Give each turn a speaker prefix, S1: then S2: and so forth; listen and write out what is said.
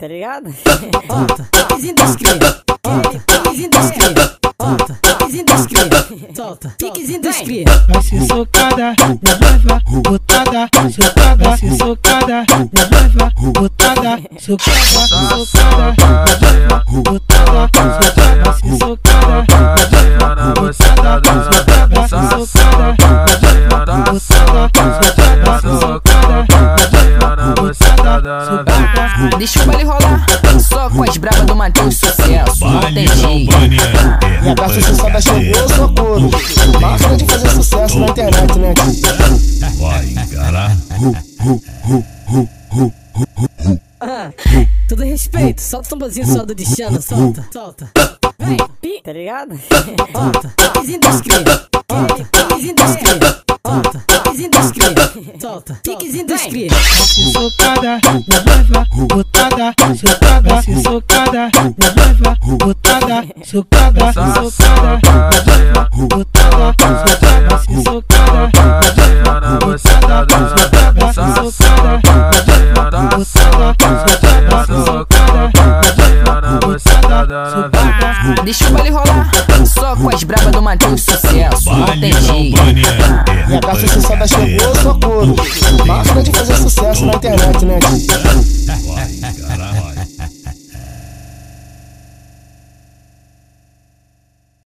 S1: tá ligado? Solta, piquezinho dos cria. Piquezinho dos cria. Solta, piquezinho dos cria. Solta, piquezinho dos cria.
S2: Vai ser socada, na noiva, botada, socada, vai ser socada, na noiva, botada, socada, socada, na noiva, botada, socada, vai ser socada, na noiva, botada, socada, socada, na noiva, botada, socada, socada, na noiva, botada, socada.
S3: Deixa o baile rolar, só com as bravas do Matheus Sucesso, não tem jeito.
S4: E a Garça Sucesso chegou, socorro. Basta de fazer sucesso na internet, né?
S5: Vai, cara.
S1: Tudo respeito, solta o tamborzinho só do Dixano, solta, solta. Vem, tá ligado? Solta, piquezinho dos cria. Piquezinho dos cria. Solta, piquezinho dos cria. Solta, piquezinho dos cria.
S2: Vai ser socada, na noiva, botada, socada, vai ser socada, na noiva, botada, socada, socada, na noiva, botada, socada, vai ser socada, na noiva, botada, socada, socada, na noiva, botada, socada, na noiva, botada, socada.
S3: Deixa o baile rolar, só com as bravas do Matheus Sucesso, não tem jeito.
S4: E a Garça Sucesso chegou, socorro. Basta de fazer sucesso na internet, né?